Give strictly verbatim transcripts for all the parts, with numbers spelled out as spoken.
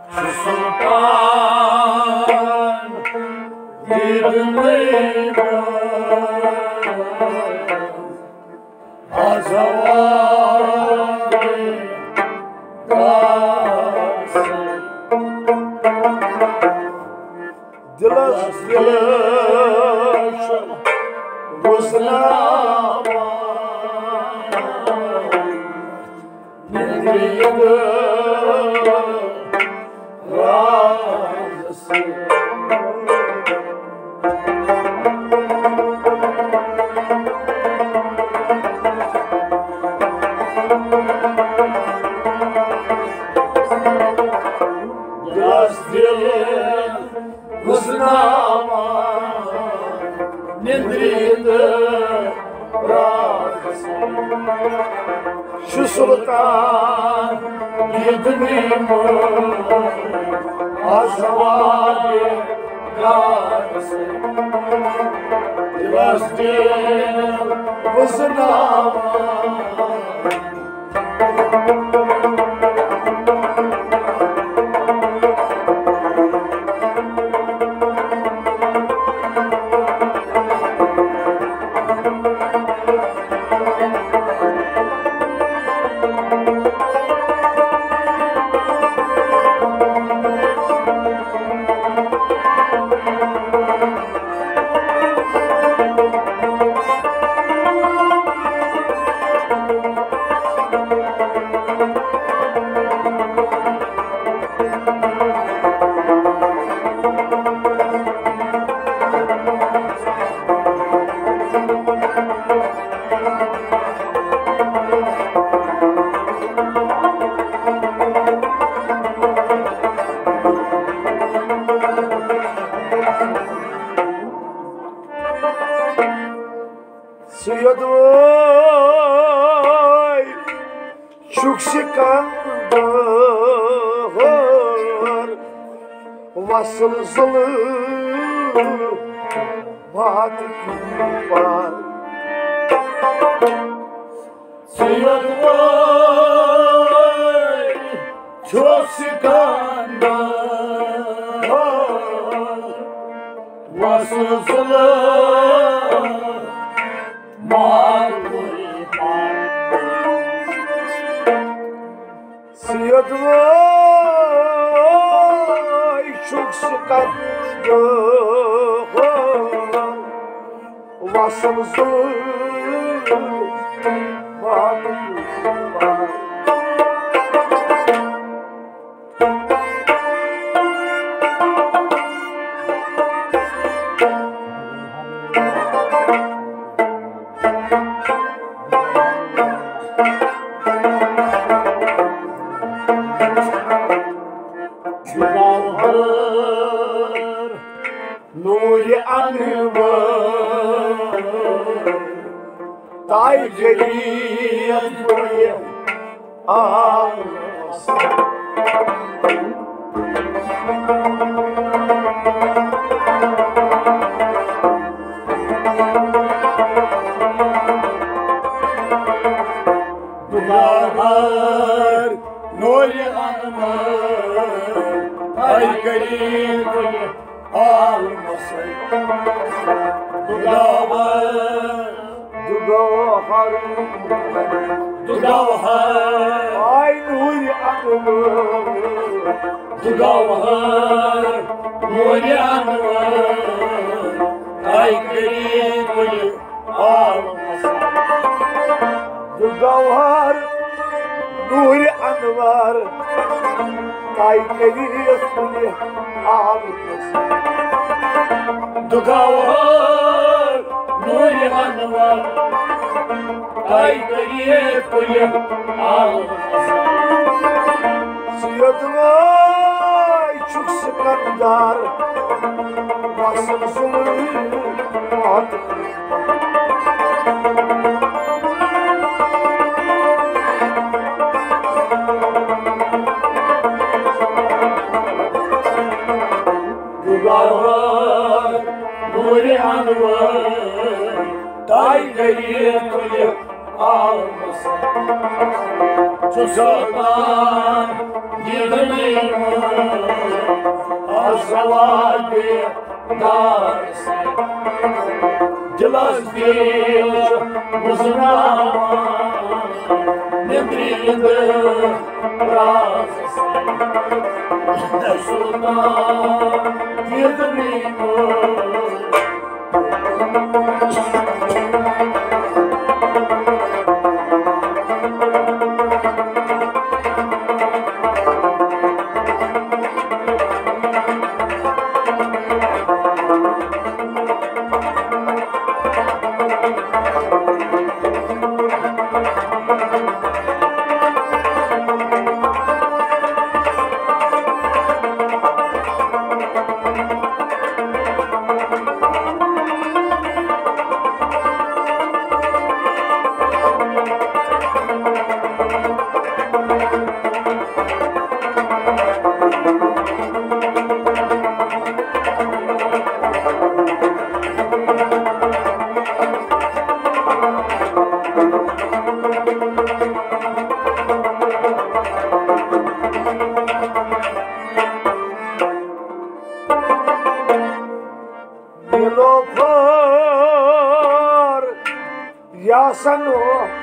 Şu sultan gidilmeydi Azavadi Gasi Dilas dilaşım Vusnama Nedriydi Razısı Dilin Vusnama Nedriydi Razısı Şu sultan gidmeyim Azavadi Gasi Dilas dilin Vusnama Suyadoy çok sıkandır Vasıl zılı Matik var Suyadoy çok sıkandır Vasıl zılı Suyadoy çok sıkandı Vasıl zılı Cumhur Nuri Anvar Tay geliyet buraya ağlasın Duvar Nuri Anvar Ay garip almasın Dudağlar Dudağlar Dudağlar Ay Nuri Anvar Dudağlar Nuri Anvar Ay garip almasın Dudağlar Nuri Anvar Ay garip almasın Dugavhar Nuri Anvar Ay garip almasın Suyadoy çok sıkandır Vasıl zılı Matik Dugavhar Nuri Anvar Tay garip almasın Tuzaktan gidemeyim azavadi dars dilas dil muznama nendrind razas sultan yedrimo Nilofar yasanor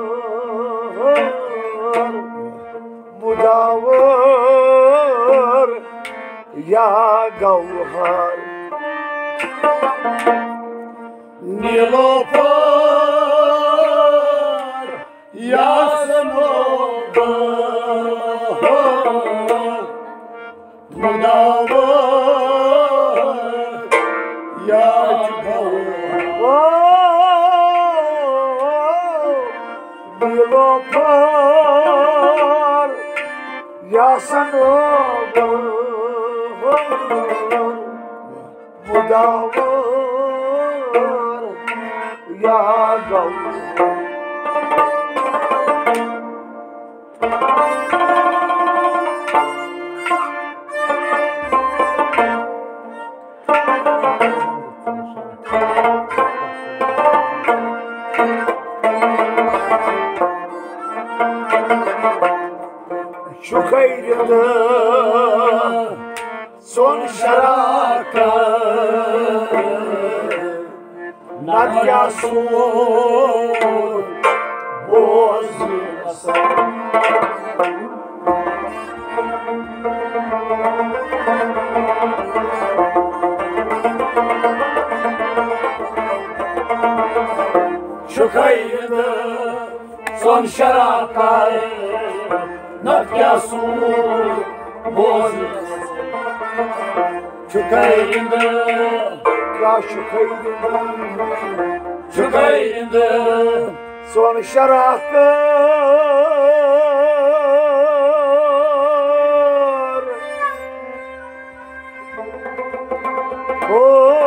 mudawar ya gauhar Nilofar yasanor mudawar ya Nilofar yasanor mudawar ya gauhar Şu gayrıda son şaraka Nadya sur bozulmasa Şu gayrıda son şaraka Nadya sur bozulmasa Şu gayrıda Ya şu gayrıda Şu gayrıda son şaraplar Oh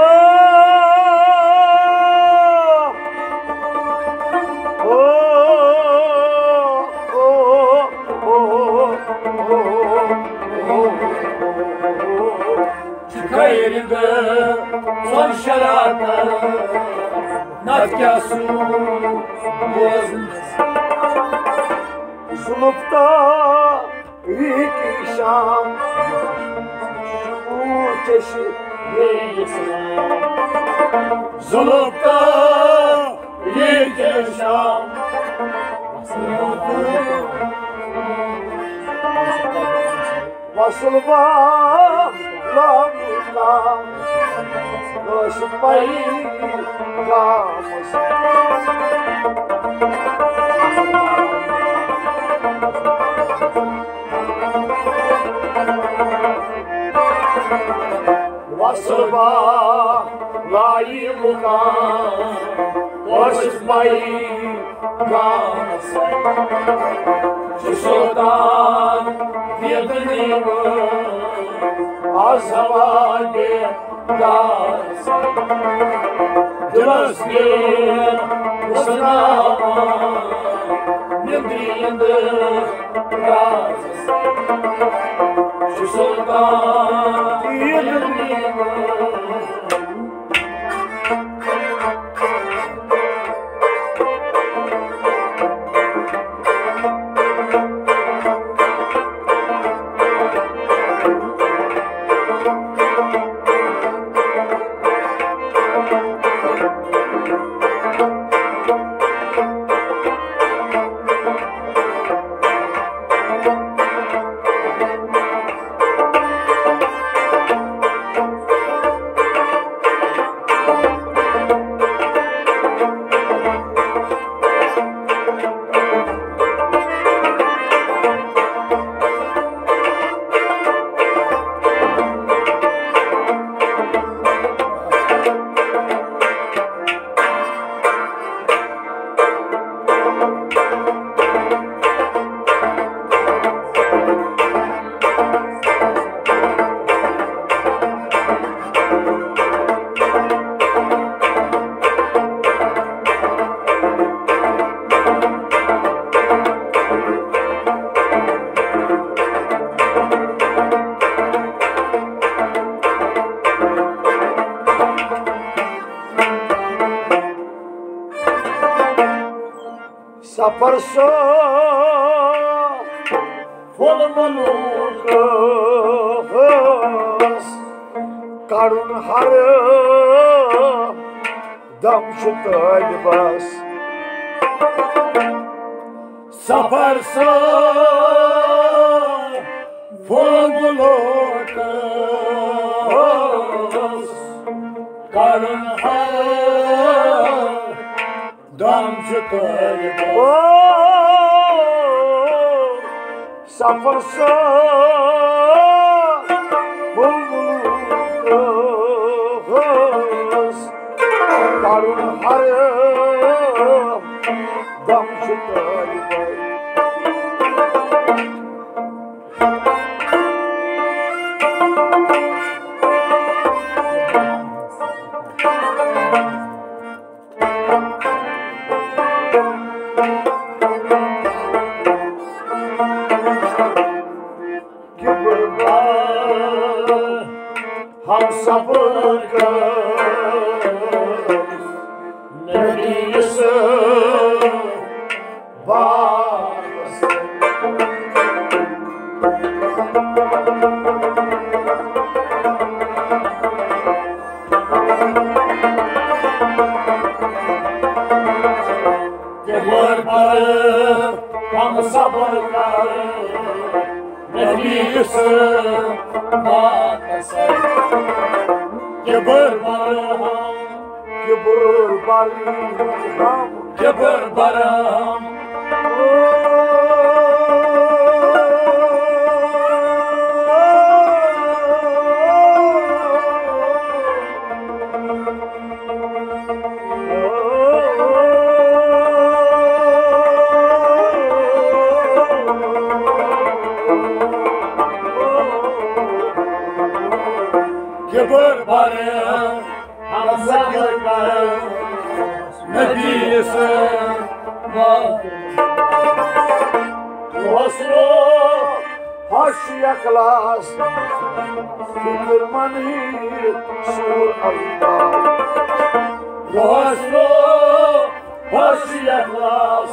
Çıkayırdı son şaraplar Nadya sur bozulmasa Zulupta rikişan Bu çeşit neyse Zulupta rikişan Vasıl bağlamına Dolaşmayı kalmasın Vasıl bağlamına Dolaşmayı kalmasın Şu sultan yedinimi azavadi dars Dilasgir usnama Nindriyindi razas Şu sultan yedinimi Safar să folmălucăs, Carun hară dăm și tălbăs. Safar să folmălucăs, Carun hară dăm și tălbăs. Safar să folmălucăs, Carun hară dăm și tălbăs. Ham sabır kıl, nebiyesi bağlasın. Gebur barı, ham sabır kıl, nebiyesi bağlasın. Gebur baraham, Gebur baraham, gebur baraham, gebur baraham, ham sabır kıl, nebiyesi bağlasın. Osro haş yaklas, Fikirmani sur Allah. Osro haş yaklas,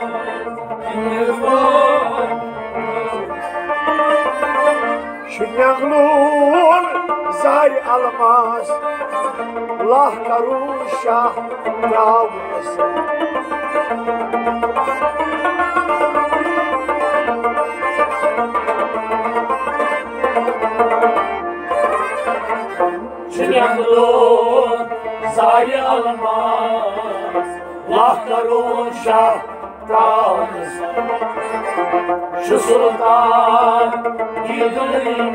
Şünyaglun zay almaz, lah karun şah davlasın. Şünyaglun zay almaz, lah karun şah davlasın. Şu sultan gidelim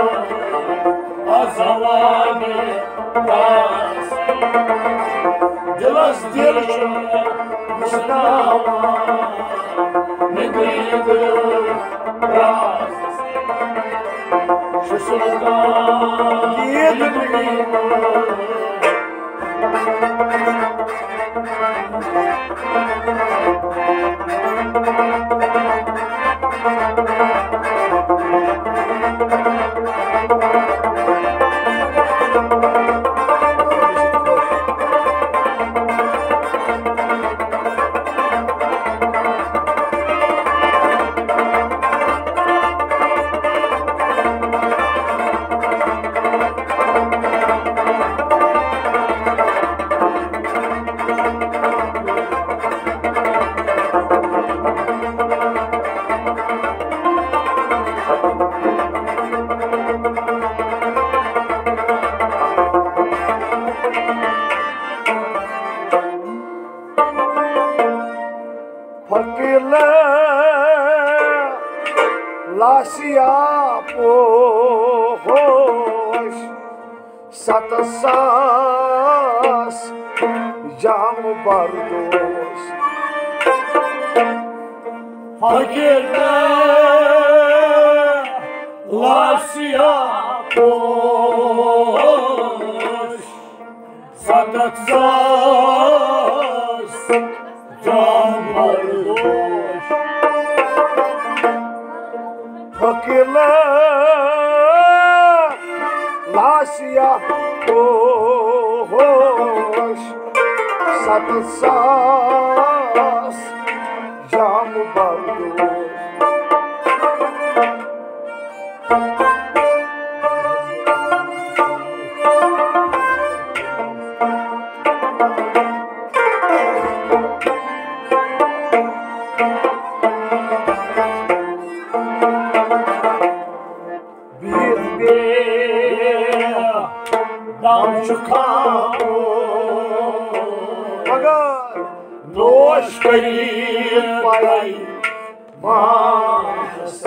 azavani davlasın. Dilas dilşe müstava nedir razısın. Şu sultan gidelim Fakirler lasya poş, satasas cam bardos. Fakirler lasya poş, satatsas cam bardos. Fakirler lasya poş, satasas cam bardoş Bir bir Damcı kamu Agar Noş kayıp pay Mas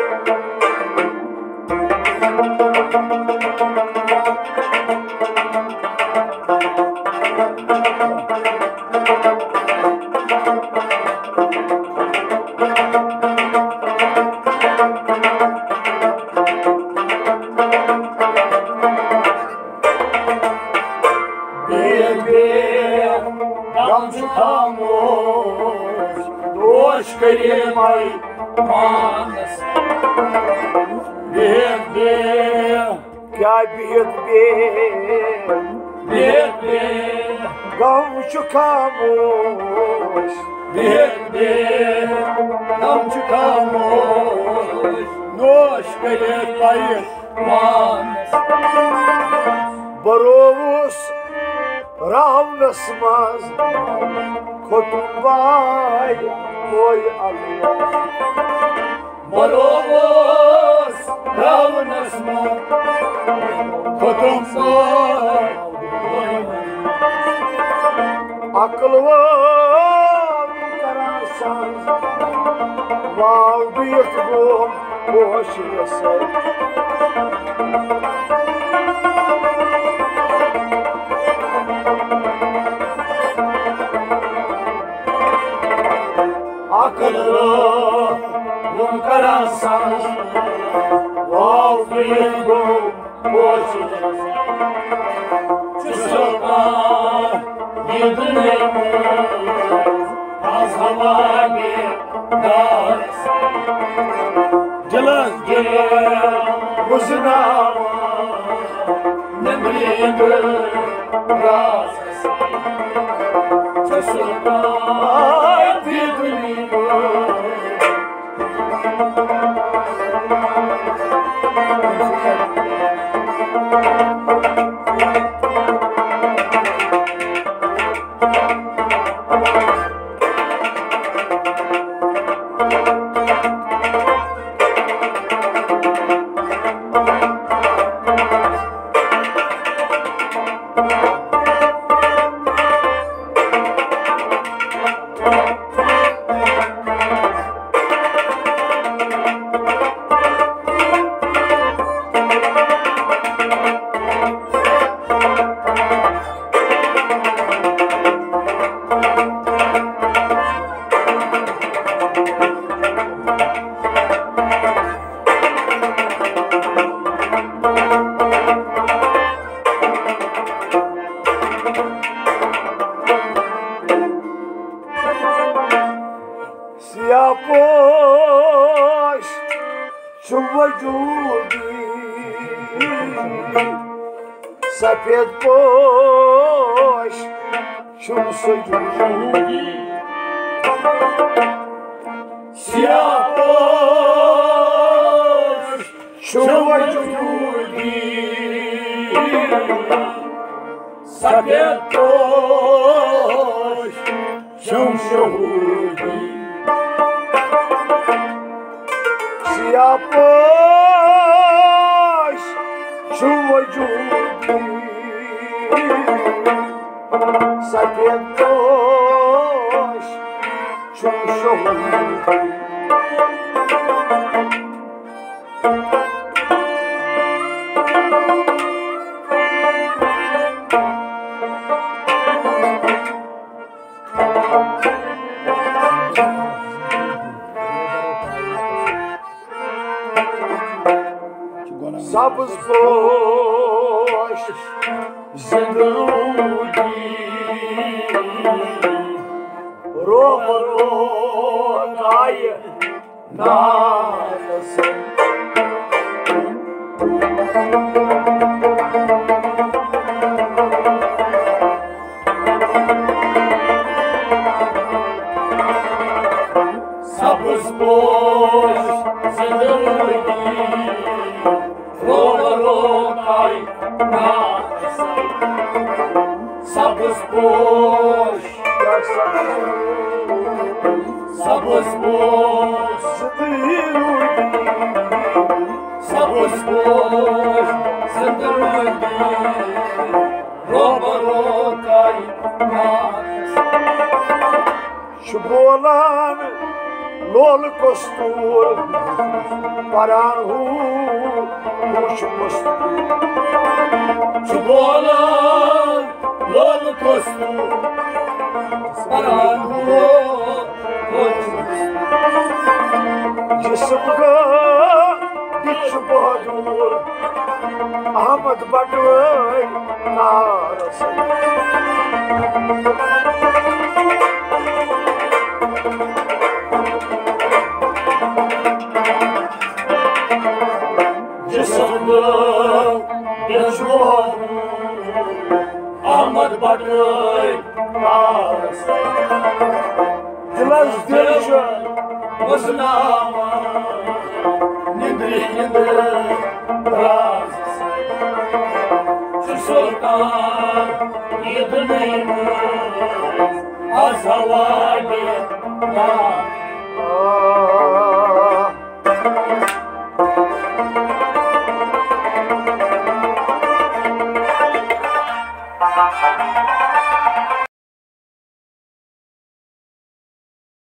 Bir bir Damcı kamu Noş kayıp pay Mas Bir bir Gel bir bir Bir bir Gamçı kamuş Bir bir Damcı kamu Noş kayıp pay Mas Barovuz Ravnasmaz Kotunvay Oy Allah Barovos Ravnasma Kotumsor Akıl var kararsan Vav büyük bu boş yasay Akıllı Bun karansan Vazıyım Boşuna Çısılma Yedin elimiz Az hava bir Dağız Cılız gel Buzuna Ne bileyim Razısı Çısılma Yedin Siyah boş şu vücudi Sapet boş şu sucudi Siyah boş şu vücudi Sapet boş Şumşuhudi Siyah boş şu vücudi Sapet boş şu şuhudi Sabız boş zindudi Robo rokay nasıl Sabos Zıdıydı Sabos Zındırdı Roba rokay Şubolan lol kostur Paran hu Hoş kostur Çubuğalan lol kostu Paran hu Cismga diç badur Ahmet Batay Narasın Cismga diç badur Ahmet Batay Narasın Dilaz dirşe Boşnama Nindri nindri Razısı Şu sultan Yedinimiz Az havali